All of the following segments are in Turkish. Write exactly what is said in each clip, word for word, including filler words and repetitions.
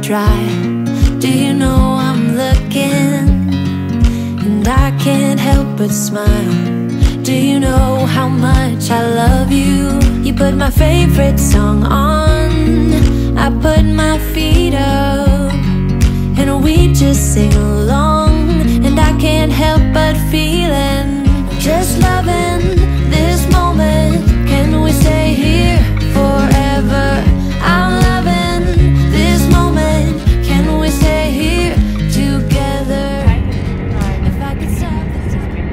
dry. Do you know I'm looking, and I can't help but smile. Do you know how much I love you? You put my favorite song on, I put my feet up, and we just sing along. And I can't help but feeling, just loving this moment. Can we stay here forever? I'm loving this moment. Can we stay here together? If I could stop the time.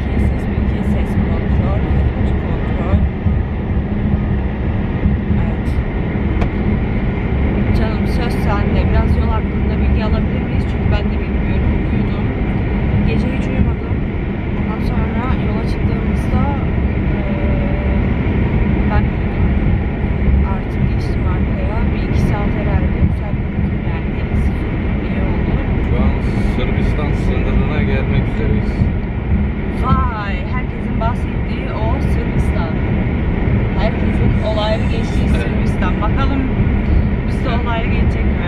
Canım söz sende. Biraz yol hakkında bilgi alabilir miyiz? Çünkü ben de bilmiyorum. Uyudum. Gece hiç uyumadım. Ondan sonra yola çıktığımızda ee, ben uyudum. Artık geçtim arkaya. Bir iki saat herhalde uçakladım. Yani deniz iyi oldu. Şu an Sırbistan sınırına gelmek üzereyiz. Vay! Herkesin bahsettiği o Sırbistan. Herkesin olaylı geçtiği Sırbistan. Bakalım bizde olaylı geçecek mi?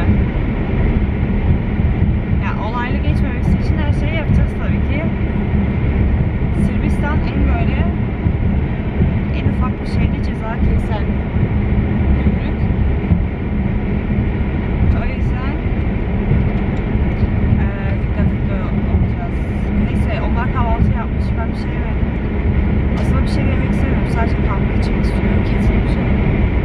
Ya olaylı geçmemesi için her şeyi yapacağız tabii ki. Sırbistan en böyle en ufak bir şeyde ceza kesen gümrük. O yüzden e, dikkatli olacağız. Neyse onlar kahvaltı yapmış. Ben bir şey yemedim. Aslında bir şey yemek istemiyorum. Sadece kahve içmek istiyorum. Kesin bir şey.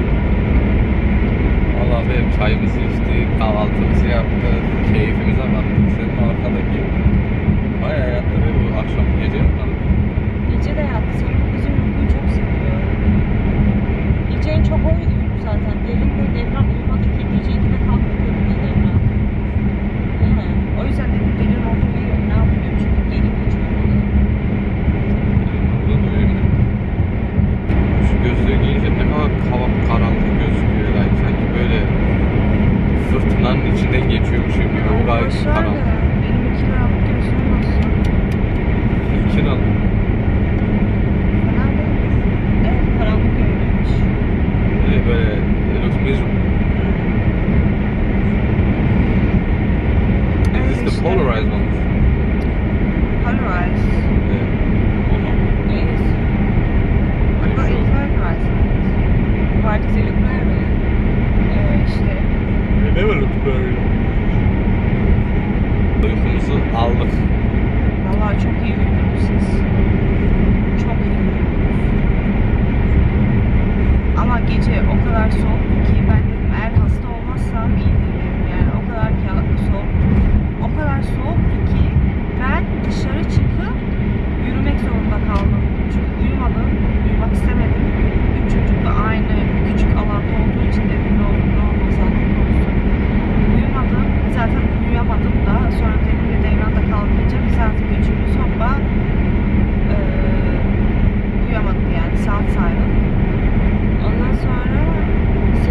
Valla benim çayımızı içtik, kahvaltımızı yaptık, keyfimize baktık. Senin arkadaki bayağı yattı ve bu akşam gece yatmadık. Gece de yattı. Senin bizim uykuyu çok seviyor. Gece en çok o uyuyor zaten. Derin ve Devran uyumadı ki. Gece ikide kalkıp görünüyor Devran. Değil mi? O yüzden dedim Derin orada uyuyor. Ne yapıyor? Çünkü Derin hiç uyumadı. Burada da uyumuyor. Şu gözlüğü giyince ne kadar kavak karanlık gözüküyor. Yani sanki böyle fırtınanın içinden geçiyormuşum gibi. Bu gayet karanlık. Benim iki liralık gözüm olsun. İki liralık. Fena değil. Evet, karanlık görünüyormuş. Böyle böyle looks miserable. Is this the polarized one? Polarized. Yeah. Or not? Yes. Are you But sure? it's polarized. Why does it look blurry? Ee, işte. It never looked blurry. Uykumuzu aldık. Vallahi çok iyi uyudunuz siz. Çok iyi uyudunuz. Ama gece o kadar soğuktu ki ben dedim eğer hasta olmazsam iyi dedim. Yani o kadar soğuk. O kadar soğuktu ki ben dışarı çıkıp yürümek zorunda kaldım. Çünkü uyumadım. Uyumak istemedim. Üç çocuk da aynı küçük alanda olduğu için dedim ne olur ne olmaz Allah'ım olsun. Uyumadım. Zaten uyuyamadım da. Sonra dedim de Devran'da kalkınca bir saatlik üçümüz hoppa ee, uyuyamadım yani saat saydım. Ondan sonra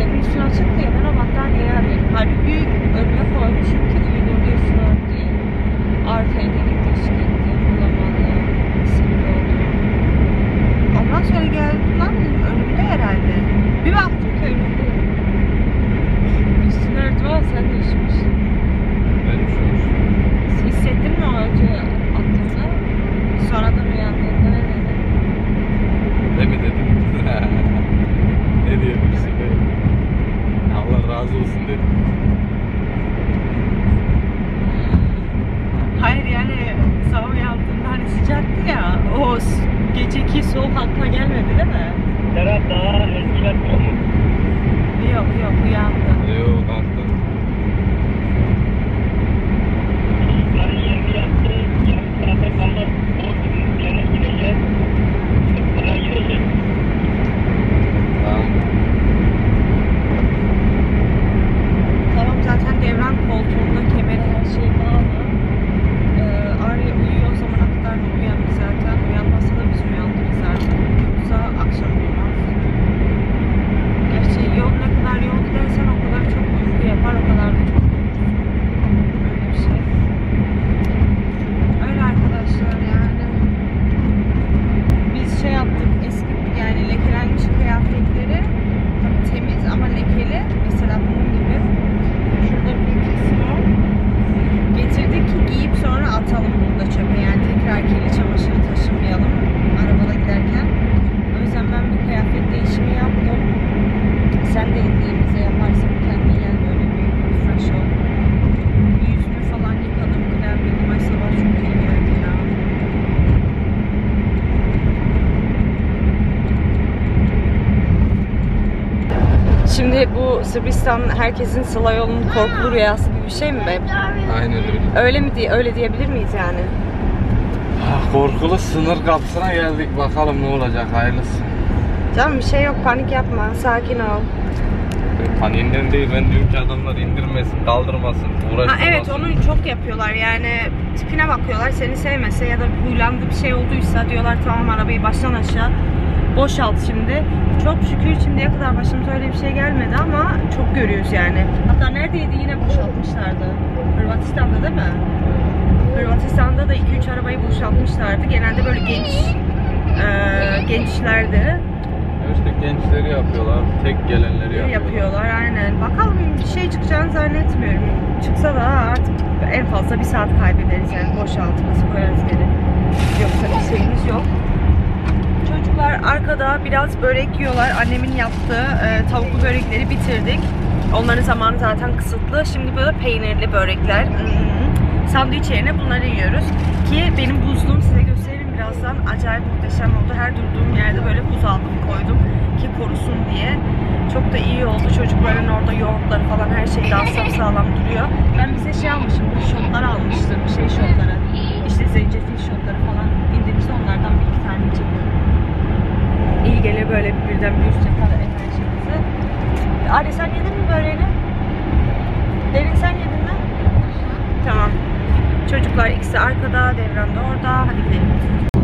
Şimdi bu Sırbistan herkesin Sıla yolunun korkulu rüyası gibi bir şey mi be? Aynen öyle. Öyle mi diye öyle diyebilir miyiz yani? Ah, korkulu sınır kapısına geldik. Bakalım ne olacak, hayırlısı. Canım bir şey yok, panik yapma, sakin ol. Paniğinden değil, ben diyorum ki adamlar indirmesin, kaldırmasın, uğraşmasın. Ha, evet, onu çok yapıyorlar yani, tipine bakıyorlar, seni sevmese ya da huylandığı bir şey olduysa diyorlar tamam arabayı baştan aşağı boşalt şimdi. Çok şükür şimdiye kadar başımıza öyle bir şey gelmedi ama çok görüyoruz yani. Hatta neredeydi yine boşaltmışlardı. Hırvatistan'da değil mi? Hırvatistan'da da iki üç arabayı boşaltmışlardı. Genelde böyle genç e, gençlerdi. İşte gençleri yapıyorlar, tek gelenleri yapıyorlar. Yapıyorlar aynen. Bakalım bir şey çıkacağını zannetmiyorum. Çıksa da artık en fazla bir saat kaybederiz yani boşaltması koyarız geri. Yoksa bir şeyimiz yok. Çocuklar arkada biraz börek yiyorlar. Annemin yaptığı e, tavuklu börekleri bitirdik. Onların zamanı zaten kısıtlı. Şimdi böyle peynirli börekler. Hmm. Sandviç yerine bunları yiyoruz. Ki benim buzluğum size gösteririm birazdan. Acayip muhteşem oldu. Her durduğum yerde böyle buz aldım koydum ki korusun diye. Çok da iyi oldu. Çocukların orada yoğurtları falan her şey daha sağlam duruyor. Ben bize şey almışım. Bu şotlar almıştım. Şey şotları. İşte zencefil şotları falan. İndiğimizde onlardan bir iki tane içelim. İyi gelir böyle birden bir üst yapar enerjimizi. Arya sen yedin mi böreğini? Derin sen yedin mi? Tamam. Çocuklar ikisi arkada, Devran da orada. Hadi gidelim.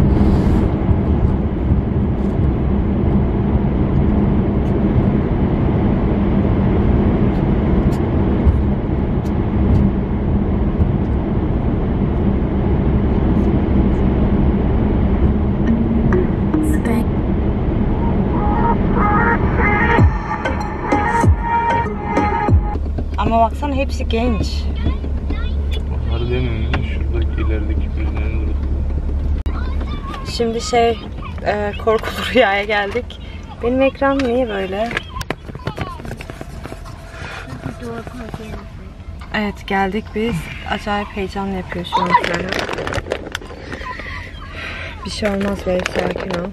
Ama baksana hepsi genç. Onları demiyorum, şuradaki ilerideki birilerinin durumu. Şimdi şey e, korkulu rüyaya geldik. Benim ekran niye böyle? Evet geldik biz. Acayip heyecan yapıyor şu an sana. Bir şey olmaz be, sakin ol.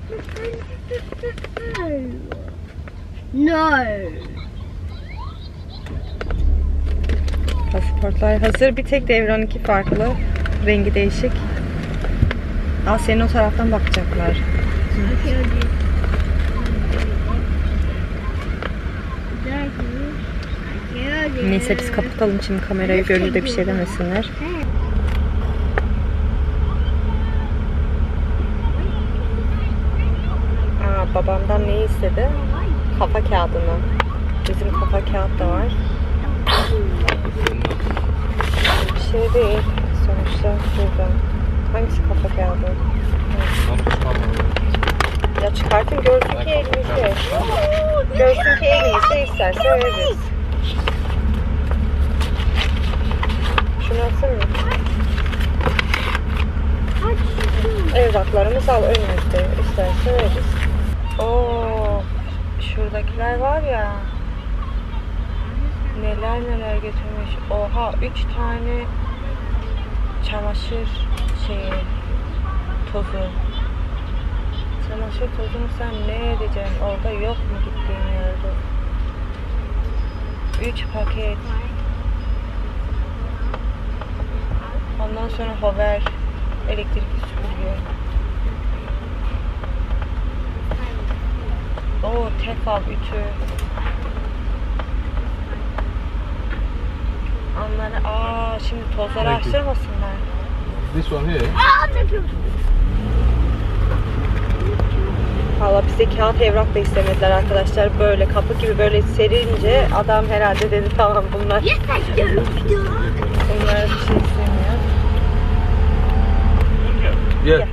No. Pasaportlar hazır. Bir tek Devran iki farklı. Rengi değişik. Aa, senin o taraftan bakacaklar. Neyse biz kapatalım şimdi kamerayı, görür de bir şey demesinler. Aa, babamdan neyi istedi? Kafa kağıdını. Bizim kafa kağıt da var. Bir şey değil. Sonuçta burada. Hangisi kafa kağıdı? Ya çıkartın, görsün ki elimizde. Görsün ki elimizde, isterse veririz. Şunu alsın mı? Evraklarımız al önümüzde. İsterse veririz. Oo, şuradakiler var ya. Neler neler getirmiş. Oha, üç tane çamaşır şeyi, tozu. Çamaşır tozunu sen ne edeceksin? Orada yok mu gittiğin yerde? Üç paket. Ondan sonra hover, elektrikli süpürge. Oo, tefal ütü. Onları, aa şimdi tozları açtırmasınlar. This one here. Valla bize kağıt evrak da istemediler arkadaşlar. Böyle kapı gibi böyle serince adam herhalde dedi tamam bunlar. Bunlar bir şey istemiyor. Yeah.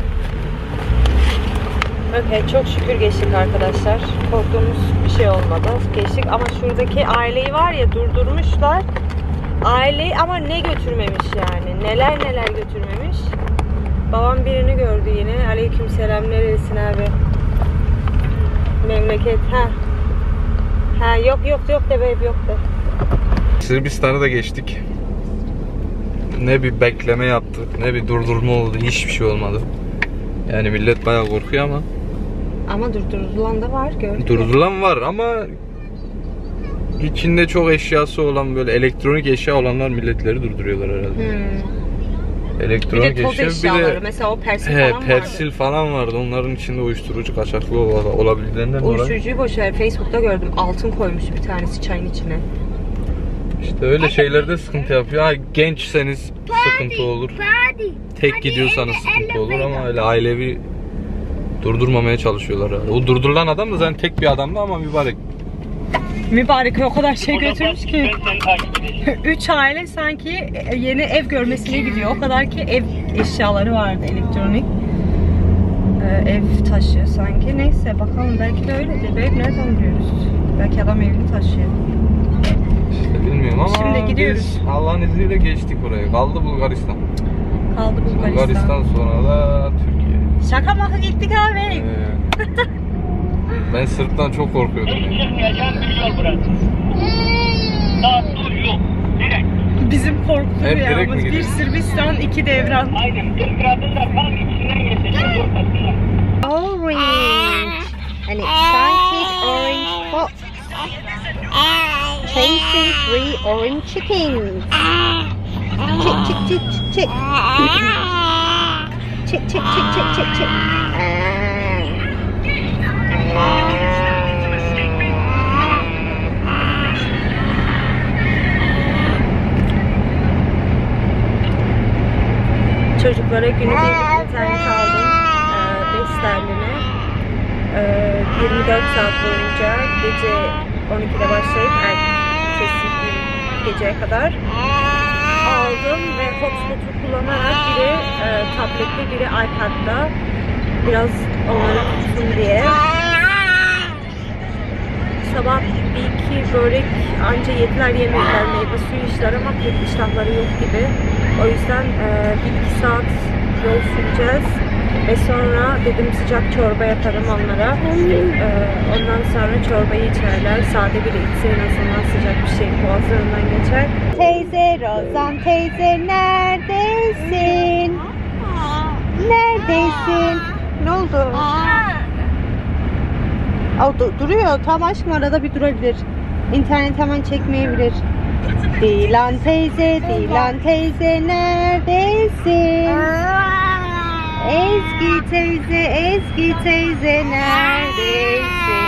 Okay, çok şükür geçtik arkadaşlar. Korktuğumuz bir şey olmadı. Geçtik ama şuradaki aileyi var ya durdurmuşlar. Aileyi ama ne götürmemiş yani. Neler neler götürmemiş. Babam birini gördü yine. Aleykümselam, neredesin abi? Memleket. Ha. Ha yok yok yok de babe, yok de. Sırbistan'ı da geçtik. Ne bir bekleme yaptık, ne bir durdurma oldu, hiçbir şey olmadı. Yani millet bayağı korkuyor ama. Ama durdurulan da var, gördük. Durdurulan var ama içinde çok eşyası olan böyle elektronik eşya olanlar milletleri durduruyorlar herhalde. Hmm. Elektronik Bir de toz eşya, eşyaları. bir de Mesela o persil he, falan persil vardı. falan vardı. Onların içinde uyuşturucu kaçaklı ol- olabildiğinden dolayı. Uyuşturucuyu boşver. Facebook'ta gördüm. Altın koymuş bir tanesi çayın içine. İşte öyle şeylerde sıkıntı yapıyor. Ha, gençseniz sıkıntı olur. Tek gidiyorsanız sıkıntı olur ama öyle ailevi durdurmamaya çalışıyorlar herhalde. O durdurulan adam da zaten tek bir adamdı ama mübarek. Mübarek o kadar şey götürmüş ki. Üç aile sanki yeni ev görmesine gidiyor. O kadar ki ev eşyaları vardı, elektronik. Ee, ev taşı sanki. Neyse bakalım, belki de öyledir. Ev nereden biliyoruz? Belki adam evini taşıyor. İşte bilmiyorum ama Şimdi gidiyoruz. biz Allah'ın izniyle geçtik oraya. Kaldı Bulgaristan. Kaldı Bulgaristan. Bulgaristan sonra da Türkiye. Şaka maka gittik abi. Ee, ben Sırp'tan çok korkuyordum. Yani. Çıkmayacağım bir yol bıraktım. Sağ sol yok. Direkt. Bizim korkulu Hep direkt mi rüyamız. Bir gidiyor? Sırbistan, iki devran. Aynen. Kırkradın da tam içinden geçeceğim. Ortasına. Orange, and it's excited orange pop. Tasting three orange chickens. Chick, chick, chick, chick, chick. Chick, chick, chick, chick, chick, chick. Çocuklara günübirlik internet aldım. beş sterline. Ee, yirmi dört saat boyunca gece on ikide başlayıp ertesi gün geceye kadar aldım ve hotspot'u kullanarak biri e, tablette, biri iPad'da biraz onları tutsun diye. Sabah bir iki börek anca yediler, yemekler, meyve suyu içtiler ama pek iştahları yok gibi. O yüzden e, bir iki saat yol süreceğiz ve sonra dedim sıcak çorba yaparım onlara. E, ondan sonra çorbayı içerler. Sade biri içse en azından sıcak bir şey boğazlarından geçer. Teyze Rozan teyze neredesin? Neredesin? Ne oldu? Aa, du- duruyor. Tam aşkım, arada bir durabilir. İnternet hemen çekmeyebilir. Dilan teyze, Dilan teyze neredesin? Ezgi teyze, Ezgi teyze neredesin?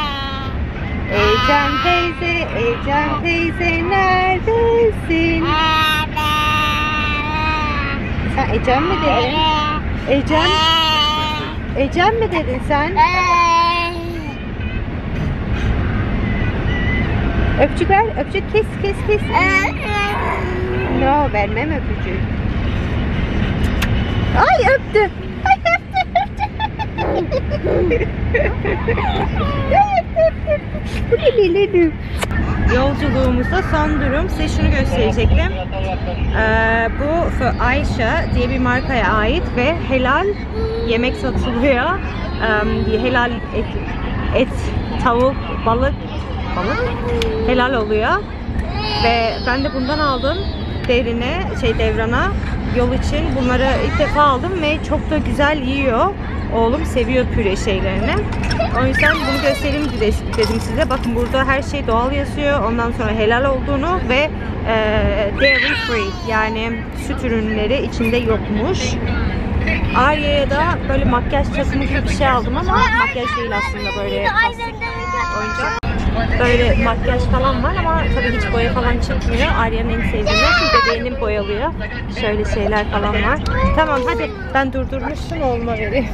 Ecem teyze, Ecem teyze neredesin? Sen Ecem mi dedin? Ecem? Ecem mi dedin sen? Öpücük ver, öpücük kes kes kes. No, vermem öpücük. Ay öptü. Ay öptü öptü. Ay öptü öptü. Bu ne leledim. Yolculuğumuzda son durum. Size şunu gösterecektim. Ee, bu For Ayşe diye bir markaya ait ve helal yemek satılıyor. Ee, helal et, et, tavuk, balık, balık helal oluyor. Ve ben de bundan aldım derine, şey devrana yol için. Bunları ilk defa aldım ve çok da güzel yiyor. Oğlum seviyor püre şeylerini. O yüzden bunu göstereyim dedim size. Bakın burada her şey doğal yazıyor. Ondan sonra helal olduğunu ve e, dairy free, yani süt ürünleri içinde yokmuş. Arya'ya da böyle makyaj takımı gibi bir şey aldım ama makyaj değil aslında, böyle plastik oyuncak. Böyle makyaj falan var ama tabii hiç boya falan çıkmıyor. Arya'nın en sevdiği bebeğinin boyalıyor. Şöyle şeyler falan var. Tamam hadi, ben durdurmuştum, oğluma vereyim.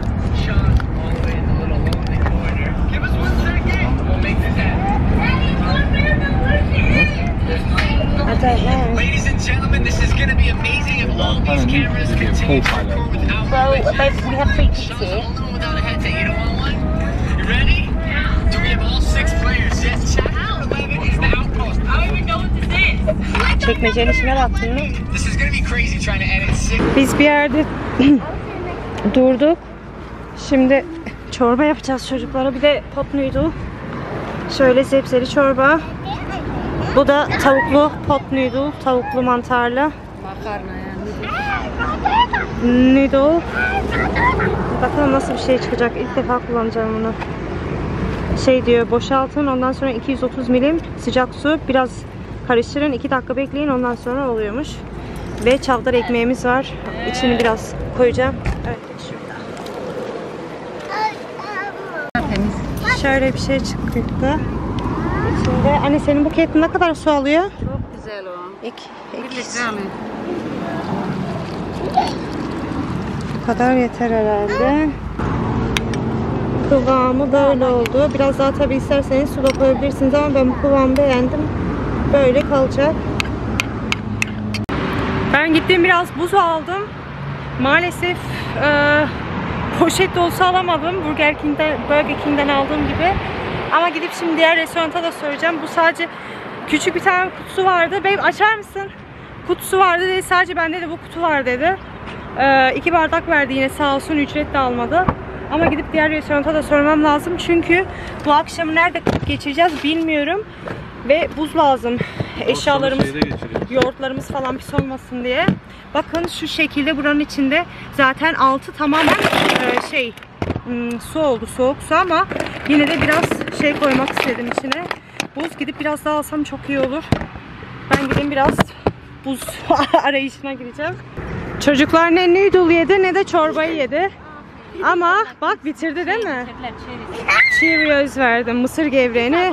Ladies and gentlemen, this is going to be amazing if all these cameras continue to record without So, we have three kids here. without a headset. You don't want one? You ready? Do we have all six players? Yes, chat out. eleven is the outpost. I don't even know what this is. Çekmecenin içine baktın mı? This is going to be crazy trying to edit six. Biz bir yerde durduk. Şimdi çorba yapacağız çocuklara. Bir de pot noodle. Şöyle sebzeli çorba. Bu da tavuklu pot noodle. Tavuklu mantarlı. Makarna yani. Noodle. Bakalım nasıl bir şey çıkacak. İlk defa kullanacağım bunu. Şey diyor, boşaltın, ondan sonra iki yüz otuz milim sıcak su, biraz karıştırın, iki dakika bekleyin, ondan sonra oluyormuş. Ve çavdar ekmeğimiz var. İçini biraz koyacağım. Evet, şurada. Şöyle bir şey çıktı. İçinde, anne senin bu ketin ne kadar su alıyor? Çok güzel o. İki, Bir iki. litre mi? Bu kadar yeter herhalde. Kıvamı böyle oldu. Biraz daha tabi isterseniz su da koyabilirsiniz ama ben bu kıvamı beğendim. Böyle kalacak. Ben gittim biraz buz aldım. Maalesef e, poşet dolusu alamadım. Burger King'den, Burger King'den aldığım gibi. Ama gidip şimdi diğer restoranta da soracağım. Bu sadece küçük bir tane kutusu vardı. Bey açar mısın? Kutusu vardı dedi. Sadece bende de bu kutu var dedi. E, iki bardak verdi yine sağ olsun, ücret de almadı. Ama gidip diğer restoranta da sormam lazım. Çünkü bu akşamı nerede geçireceğiz bilmiyorum. Ve buz lazım. Eşyalarımız, yoğurtlarımız falan pis olmasın diye. Bakın şu şekilde buranın içinde zaten altı tamamen e, şey hmm, su oldu, soğuk su, ama yine de biraz şey koymak istedim içine. Buz, gidip biraz daha alsam çok iyi olur. Ben gideyim biraz buz arayışına gireceğim. Çocuklar ne noodle yedi ne de çorbayı yedi. Ama bak bitirdi değil mi? Cheerios verdim, mısır gevreğini.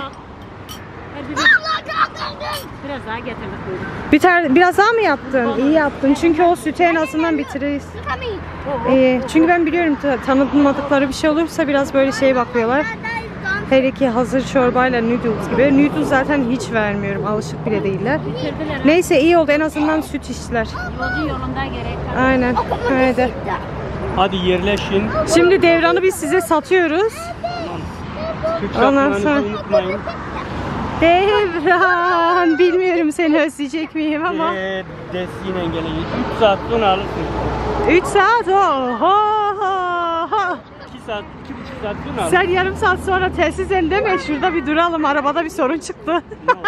Biraz daha getirdik. Biter, biraz daha mı yaptın? İyi yaptın. Çünkü o sütü en azından bitiririz. İyi. Çünkü ben biliyorum tanıtmadıkları bir şey olursa biraz böyle şeye bakıyorlar. Hele ki hazır çorbayla noodles gibi. Noodles zaten hiç vermiyorum. Alışık bile değiller. Neyse iyi oldu. En azından süt içtiler. Yolcu yolunda gerek. Aynen. Öyle. Hadi yerleşin. Şimdi Devran'ı biz size satıyoruz. Ondan sonra Unutmayın. Devran, bilmiyorum seni özleyecek miyim ama. Ee, Desiyle gelin. üç saat sonra alırsın. üç saat oho. iki saat, iki buçuk saat sonra alırsın. Sen yarım saat sonra telsiz deme, şurada bir duralım, arabada bir sorun çıktı.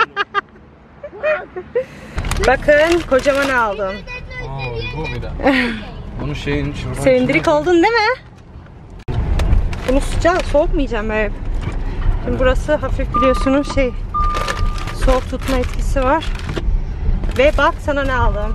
Bakın kocaman aldım. Aa, bu bir de. Bunu şeyin şuradan Sevindirik oldun değil mi? Bunu sıcak soğutmayacağım ben hep. Şimdi burası hafif biliyorsunuz şey, soğuk tutma etkisi var. Ve bak sana ne aldım.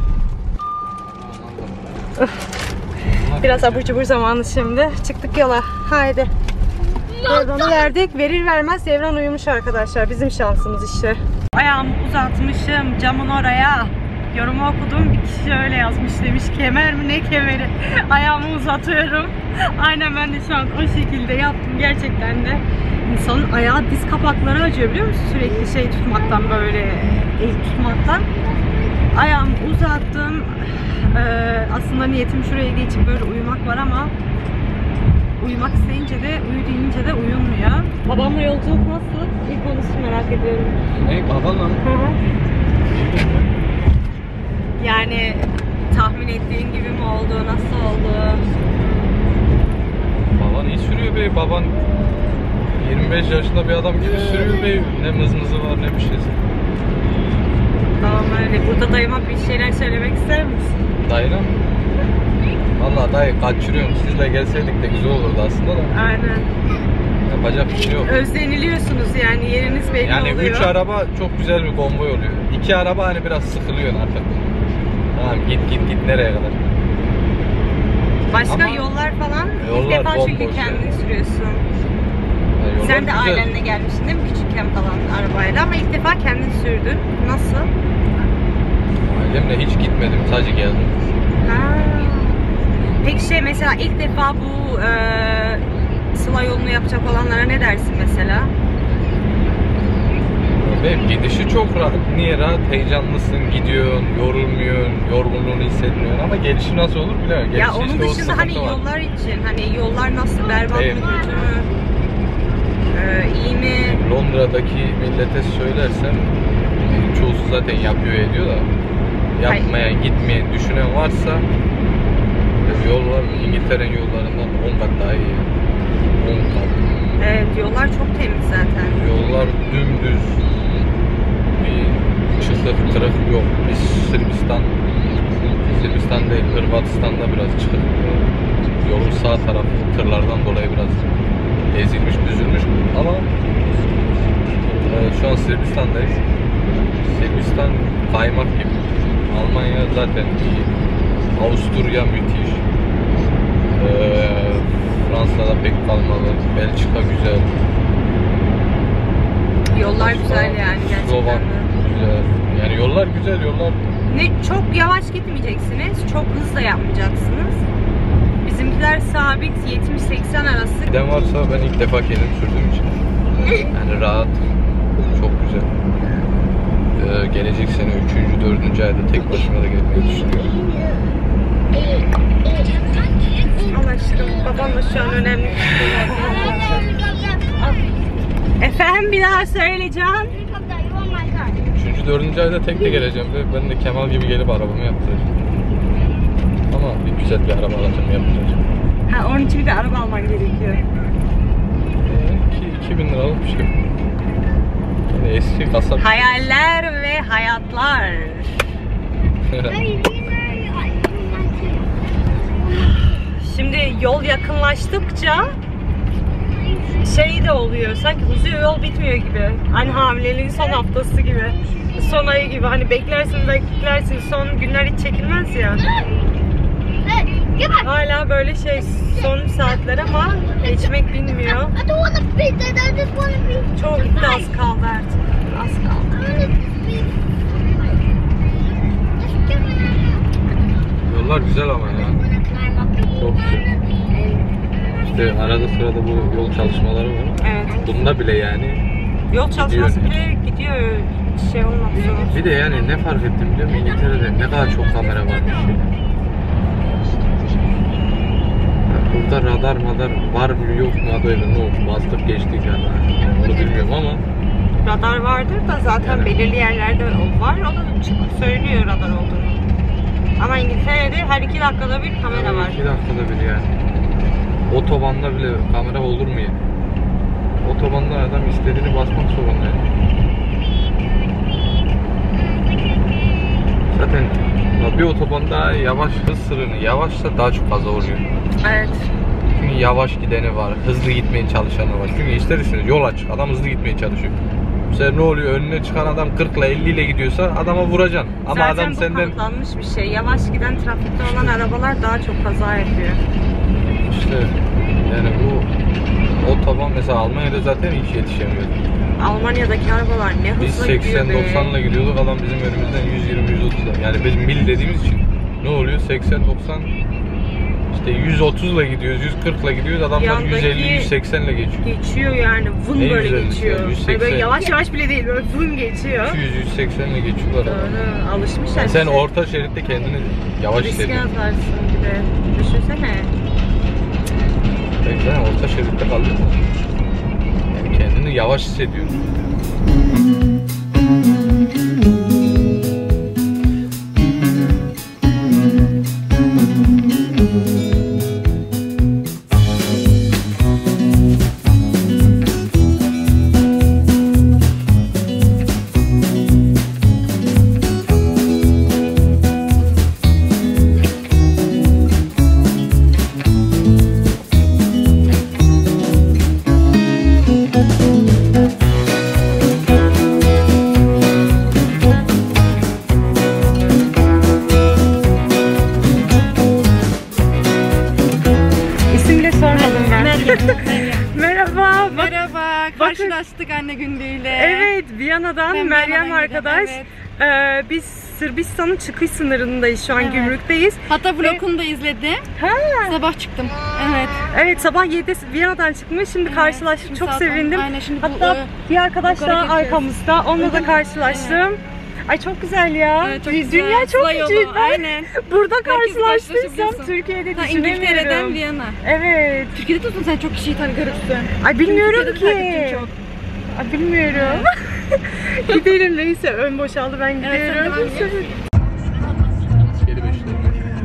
Biraz abur cubur zamanı şimdi. Çıktık yola. Haydi. Devran'ı verdik. Verir vermez Devran uyumuş arkadaşlar. Bizim şansımız işte. Ayağımı uzatmışım camın oraya. Yorumu okudum. Bir kişi öyle yazmış, demiş kemer mi ne kemeri. Ayağımı uzatıyorum. Aynen ben de şu an o şekilde yaptım. Gerçekten de insanın ayağı, diz kapakları acıyor biliyor musun? Sürekli şey tutmaktan, böyle el tutmaktan. Ayağımı uzattım. Ee, aslında niyetim şuraya geçip böyle uyumak var ama uyumak isteyince de, uyu deyince de uyunmuyor. Babamla yolculuk nasıl? İlk konusu merak ediyorum. Ne babanla mı? Hı hı. Yani tahmin ettiğin gibi mi oldu? Nasıl oldu? Baban iyi sürüyor bey. Baban yirmi beş yaşında bir adam gibi sürüyor bey. Ne mızmızı var ne bir şeysi. Tamam öyle. Burada dayıma bir şeyler söylemek ister misin? Dayına mı? Valla dayı kaçırıyorum. Siz de gelseydik de güzel olurdu aslında da. Aynen. Yapacak bir şey yok. Özleniliyorsunuz yani, yeriniz belli Yani oluyor. üç araba çok güzel bir konvoy oluyor. İki araba hani biraz sıkılıyor artık. Tamam git git git nereye kadar? Başka Ama yollar falan yollar ilk defa çünkü bomboş kendin yani. sürüyorsun. Yani yollar Sen de güzel. ailenle gelmiştin değil mi küçükken falan arabayla, ama ilk defa kendin sürdün. Nasıl? Ailemle hiç gitmedim. Sadece geldim. Ha. Peki şey, mesela ilk defa bu e, Sıla yolunu yapacak olanlara ne dersin mesela? Benim gidişi çok rahat. Niye rahat? Heyecanlısın, gidiyorsun, yorulmuyorsun, yorgunluğunu hissetmiyorsun ama gelişi nasıl olur bilmiyorum. Gelişi Ya onun işte o dışında hani sıkıntı var. yollar için, hani yollar nasıl, berbat mı, Evet. kötü mü, ee, iyi mi? Londra'daki millete söylersem çoğusu zaten yapıyor ediyor da yapmayan, gitmeyen, düşünen varsa yollar İngiltere'nin yollarından on kat daha iyi. on kat. Evet, yollar çok temiz zaten. Yollar dümdüz. Bir çıkık trafik yok. Biz Sırbistan, Sırbistan değil, Hırvatistan'da biraz çıkık. Yolun sağ tarafı tırlardan dolayı biraz ezilmiş, büzülmüş ama e, şu an Sırbistan'dayız. Sırbistan kaymak gibi. Almanya zaten iyi. Avusturya müthiş. E, Fransa'da pek kalmalı. Belçika güzel. Yollar güzel yani gerçekten. Slovak güzel. Yani yollar güzel, yollar. Ne çok yavaş gitmeyeceksiniz, çok hızlı yapmayacaksınız. Bizimkiler sabit yetmiş seksen arası. Giden varsa ben ilk defa kendim sürdüğüm için. Yani rahat, çok güzel. Ee, gelecek sene üçüncü dördüncü ayda tek başıma da gelmeyi düşünüyorum. Allah aşkına, babam da şu an önemli. Efendim bir daha söyleyeceğim. üçüncü dördüncü ayda tek de geleceğim ve ben de Kemal gibi gelip arabamı yaptıracağım. Ama bir güzel bir araba alacağım, yaptıracağım. Ha, onun için bir de araba alman gerekiyor. iki bin liralık bir şey. Yani eski kasap. Hayaller ve hayatlar. Şimdi yol yakınlaştıkça şey de oluyor, sanki uzuyor, yol bitmiyor gibi. Hani hamileliğin son haftası gibi, son ayı gibi. Hani beklersin beklersin, son günler hiç çekilmez ya. Hala böyle şey, son saatler ama geçmek bilmiyor. Çok gitti, az kaldı artık. Az kaldı. Yollar güzel ama ya. Çok güzel. İşte arada sırada bu yol çalışmaları var. Evet. Bunda bile yani. Yol çalışması bile gidiyor, şey olmak zor. Bir de yani ne fark ettim biliyor musun? İngiltere'de ne kadar çok kamera varmış. Burada radar madar var mı yok mu adı öyle, ne oldu? Bastık geçtik yani. Onu bilmiyorum ama. Radar vardır da zaten yani belirli yerlerde var. O da çıkıp söylüyor radar olduğunu. Ama İngiltere'de her iki dakikada bir kamera yani var. İki dakikada bir yani. Otobanda bile kamera olur mu ya? Otobanda adam istediğini basmak zorunda yani. Zaten bir otobanda yavaş hız sınırı yavaşsa daha çok fazla oluyor. Evet. Çünkü yavaş gideni var, hızlı gitmeye çalışanı var. Çünkü ister istemez yol açık, adam hızlı gitmeye çalışıyor. Mesela ne oluyor? Önüne çıkan adam kırk ile elli ile gidiyorsa adama vuracaksın. Ama zaten adam bu senden kanıtlanmış bir şey. Yavaş giden trafikte olan arabalar daha çok kaza yapıyor. İşte yani bu otoban mesela Almanya'da zaten hiç yetişemiyor. Almanya'daki arabalar ne hızlı Biz gidiyor seksen doksan ile gidiyorduk, adam bizim önümüzden yüz yirmi yüz otuz. Yani biz mil dediğimiz için ne oluyor? seksen doksan işte yüz otuz ile gidiyoruz, yüz kırk ile gidiyoruz. Adamlar Yandaki yüz elli yüz seksen ile geçiyor. Geçiyor yani, vın Ne böyle güzel geçiyor. işte, yüz seksen. Hani böyle yavaş yavaş bile değil, böyle vın geçiyor. iki yüz yüz seksen ile geçiyorlar. Doğru, alışmışlar. Yani sen bize. orta şeritte kendini yavaş riske hissediyorsun. atarsın bir de. Düşünsene. Ben orta şeritte kaldım. Yani kendini yavaş hissediyorsun. Merhaba. Bak, Merhaba, karşılaştık anne günlüğüyle. evet, Viyana'dan Ben Meryem Viyana'dan arkadaş. geldim, Ee, biz Sırbistan'ın çıkış sınırındayız şu an, Evet. gümrükteyiz. Hatta vlogunu da izledim. Ha. Sabah çıktım. Evet. Evet, sabah yedide Viyana'dan çıkmış. Şimdi Evet, karşılaştık. şimdi Çok saat sevindim. on. Aynen, şimdi bu, Hatta e, bir arkadaş yukarı daha geçeceğiz. arkamızda. Onunla da karşılaştım. Ay çok güzel ya. Evet, çok Dünya güzel. çok Sıla yolu, küçük. Ben aynen. burada Herkes karşılaştıysam karşılaşabiliyorsun. Türkiye'de Ha, İngiltere'den düşünemiyorum. Viyana. Evet. Türkiye'de tutun sen çok kişiyi tanı görürsün. Ay bilmiyorum Türkiye'de ki. takipçim çok. Ay bilmiyorum. Gidelim neyse, ön boşaldı, ben Evet, sen gidiyorum. devam et. Geri beşler.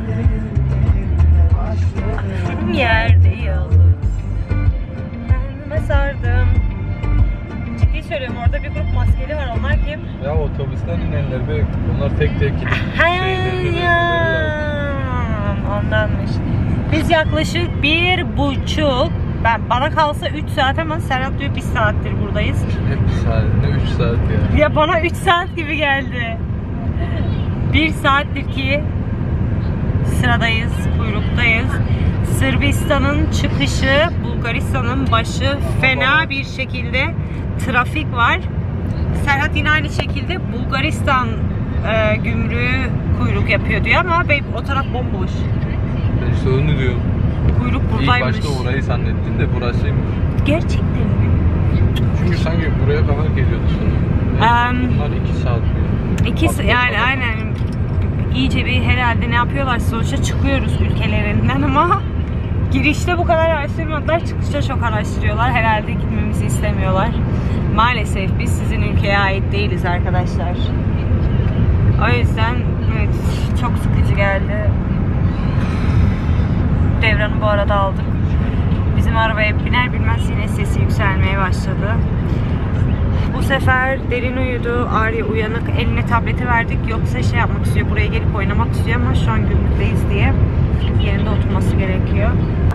Yerde yalnız kendime sardım. Ciddi söylüyorum, orada bir grup maskeli var. Onlar kim? Ya otobüsten inenler be, onlar tek tek gidip He ya, ondanmış. Biz yaklaşık bir buçuk Ben bana kalsa üç saat ama Serhat diyor bir saattir buradayız. Hep bir saat, ne üç saat ya. Ya bana üç saat gibi geldi. Bir saattir ki sıradayız, kuyruktayız. Sırbistan'ın çıkışı, Bulgaristan'ın başı, fena bir şekilde trafik var. Serhat yine aynı şekilde Bulgaristan e, gümrüğü kuyruk yapıyor diyor ama benim o taraf bomboş. Ben işte onu diyorum. Kuyruk buradaymış. İlk başta orayı zannettin de burasıymış. Gerçekten mi? Çünkü sanki buraya kadar geliyordu sonra. Um, Bunlar iki saat mi? İkisi yani falan. aynen. İyice bir herhalde ne yapıyorlar, sonuçta çıkıyoruz ülkelerinden ama girişte bu kadar araştırmadılar, çıkışta çok araştırıyorlar. Herhalde gitmemizi istemiyorlar. Maalesef biz sizin ülkeye ait değiliz arkadaşlar. O yüzden evet, çok sıkıcı geldi. Devran'ı bu arada aldık. Bizim arabaya biner binmez yine sesi yükselmeye başladı. Bu sefer derin uyudu, Arya uyanık, eline tableti verdik, yoksa şey yapmak istiyor, buraya gelip oynamak istiyor ama şu an gümrükteyiz diye yerinde oturması gerekiyor.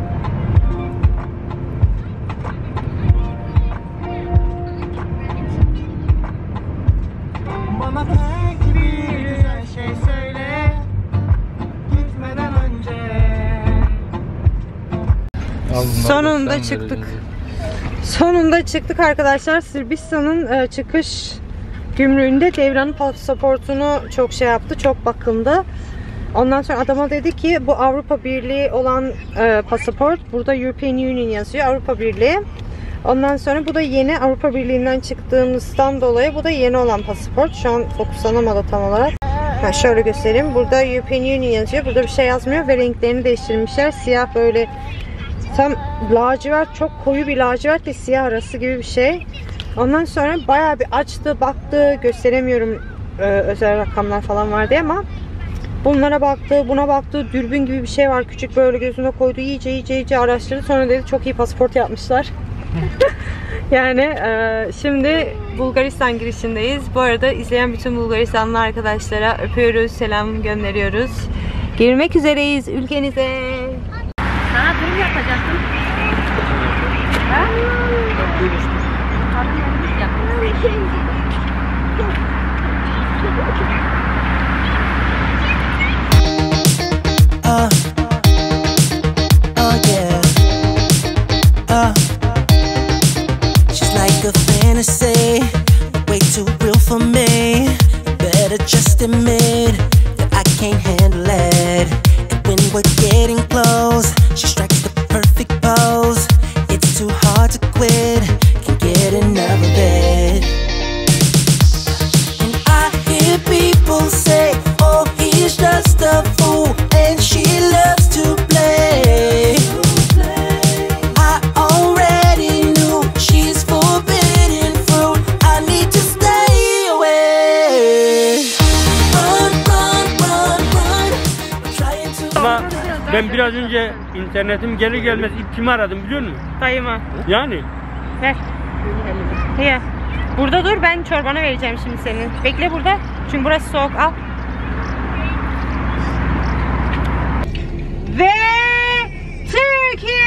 Bana tek bir güzel şey söyle gitmeden önce. Sonunda çıktık. Sonunda çıktık arkadaşlar. Sırbistan'ın e, çıkış gümrüğünde Devran'ın pasaportunu çok şey yaptı, çok bakındı. Ondan sonra adama dedi ki bu Avrupa Birliği olan e, pasaport, burada European Union yazıyor, Avrupa Birliği. Ondan sonra bu da yeni, Avrupa Birliği'nden çıktığımızdan dolayı bu da yeni olan pasaport. Şu an fokuslanamadı tam olarak. Ha, şöyle göstereyim. Burada European Union yazıyor. Burada bir şey yazmıyor ve renklerini değiştirmişler. Siyah böyle tam lacivert, çok koyu bir lacivert ve siyah arası gibi bir şey. Ondan sonra bayağı bir açtı, baktı. Gösteremiyorum e, özel rakamlar falan var diye ama bunlara baktı, buna baktı. Dürbün gibi bir şey var. Küçük böyle gözüne koydu. İyice iyice iyice araştırdı. Sonra dedi çok iyi pasaport yapmışlar. Yani e, şimdi Bulgaristan girişindeyiz. Bu arada izleyen bütün Bulgaristanlı arkadaşlara öpüyoruz, selam gönderiyoruz. Girmek üzereyiz ülkenize. Sana durum yapacaktım. Ha? Uh, oh yeah. Uh, she's like a fantasy, way too real for me. Better just admit that I can't handle it. And when we're getting close, she strikes the perfect pose. It's too hard to quit, can't get enough of it. And I hear people say, oh, he's just a fool, and she loves to play. I already knew she's forbidden fruit. I need to stay away. Run, run, run, run. I'm trying to. Ama ben biraz önce internetim gelir gelmez ilk kimi aradım biliyor musun? Dayıma. Yani. Ver. Ye. Burada dur, ben çorbanı vereceğim şimdi senin. Bekle burada. Çünkü burası soğuk. Al. Ve Türkiye!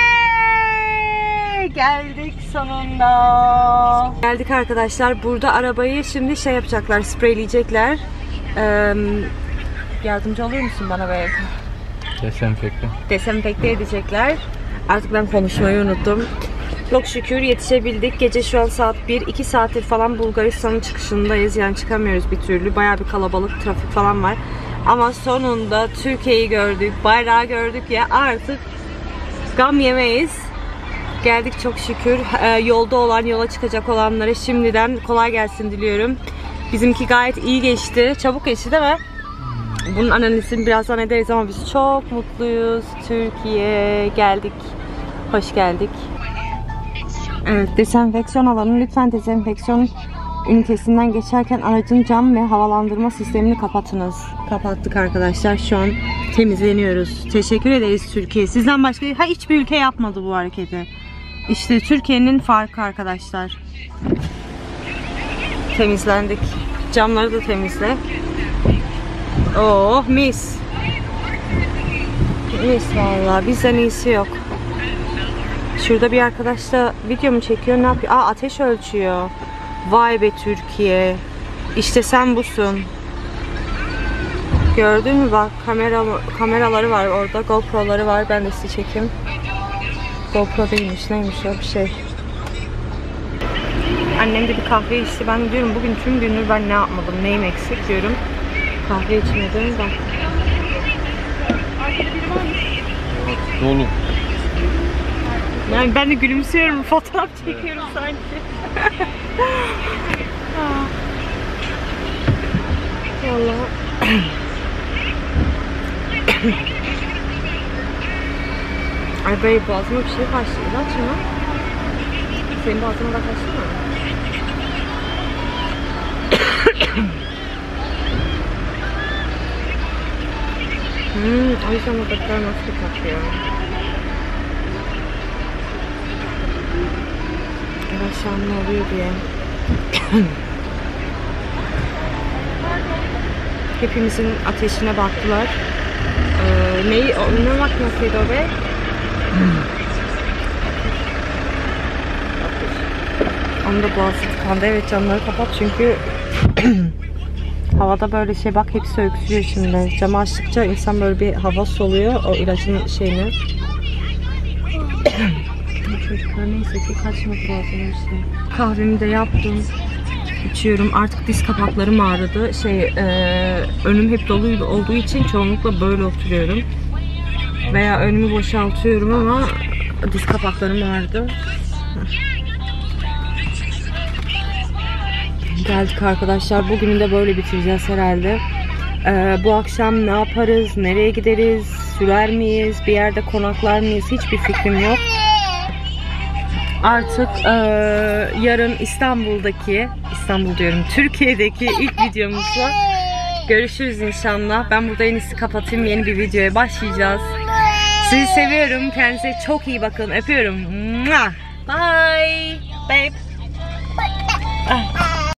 Geldik sonunda. Geldik arkadaşlar. Burada arabayı şimdi şey yapacaklar, spreyleyecekler. Ee, yardımcı olur musun bana böyle? Desenfekte. Desenfekte edecekler. Artık ben konuşmayı unuttum. Çok şükür yetişebildik. Gece şu an saat bir. iki saattir falan Bulgaristan'ın çıkışındayız. Yani çıkamıyoruz bir türlü. Bayağı bir kalabalık, trafik falan var. Ama sonunda Türkiye'yi gördük. Bayrağı gördük ya, artık gam yemeyiz. Geldik çok şükür. Ee, yolda olan, yola çıkacak olanlara şimdiden kolay gelsin diliyorum. Bizimki gayet iyi geçti. Çabuk geçti değil mi? Bunun analizini birazdan ederiz ama biz çok mutluyuz. Türkiye geldik. Hoş geldik. Evet, dezenfeksiyon alanı. Lütfen dezenfeksiyon ünitesinden geçerken aracın cam ve havalandırma sistemini kapatınız. Kapattık arkadaşlar. Şu an temizleniyoruz. Teşekkür ederiz Türkiye. Sizden başka ha, hiçbir ülke yapmadı bu hareketi. İşte Türkiye'nin farkı arkadaşlar. Temizlendik. Camları da temizle. Oh mis. Mis vallahi, bizden iyisi yok. Şurada bir arkadaş da video mu çekiyor, ne yapıyor? Aa, ateş ölçüyor. Vay be Türkiye. İşte sen busun. Gördün mü bak, kamera kameraları var orada, GoPro'ları var. Ben de sizi çekeyim. GoPro değilmiş, neymiş o bir şey. Annem de bir kahve içti. Ben de diyorum bugün tüm günü ben ne yapmadım, neyim eksik diyorum. Kahve içmedim de. Dolu. Yani ben de gülümsüyorum, fotoğraf çekiyorum sanki. Vallahi. Ay böyle boğazıma bir şey kaçtı. İlaç mı? Senin boğazına da kaçtı mı? hmm, o yüzden oradakiler nasıl takıyor? Akşam ne oluyor diye. Hepimizin ateşine baktılar. Ee, neyi, ne makinesiydi o be? Onu da boğazı tıkandı. Evet, camları kapat çünkü havada böyle şey, bak hepsi öksürüyor şimdi. Camı açtıkça insan böyle bir hava soluyor o ilacın şeyini. Çocuklar neyse ki kaçmadı lazım işte. Kahvemi de yaptım. İçiyorum. Artık diz kapaklarım ağrıdı. Şey, e, önüm hep dolu olduğu için çoğunlukla böyle oturuyorum. Veya önümü boşaltıyorum ama diz kapaklarım ağrıdı. Geldik arkadaşlar. Bugünü de böyle bitireceğiz herhalde. Ee, bu akşam ne yaparız? Nereye gideriz? Sürer miyiz? Bir yerde konaklar mıyız? Hiçbir fikrim yok. Artık e, yarın İstanbul'daki, İstanbul diyorum, Türkiye'deki ilk videomuzla görüşürüz inşallah. Ben burada en iyisi kapatayım. Yeni bir videoya başlayacağız. Sizi seviyorum. Kendinize çok iyi bakın. Öpüyorum. Bye. Babe. Ah.